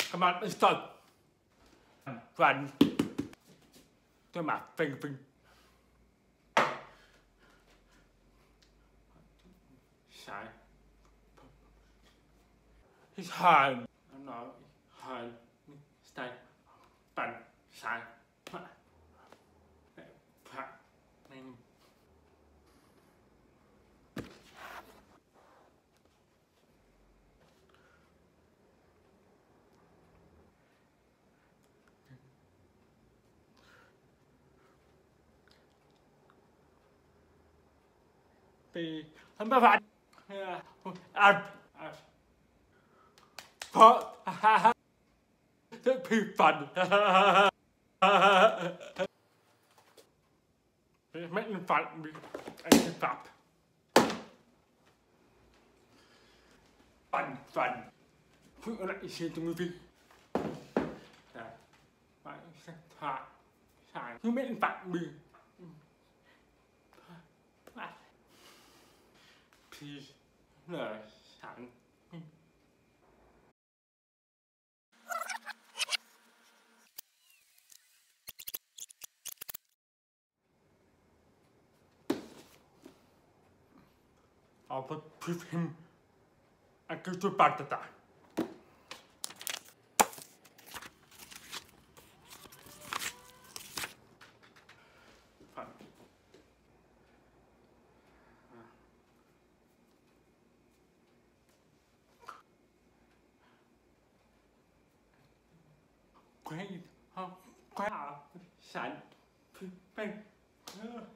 Come on, let's go. Run. To my finger. Sai. His hand. I'm not. Hand. Stay. Bắn. Sai. Thì không có phải ăn có rất phi phần mấy anh phạt bị anh phạt phần phụ lại xin cho người vi phải phạt sai cứ mấy anh phạt bị thì là sẵn I'll put him and go to Baghdad. Quay, quay sẵn,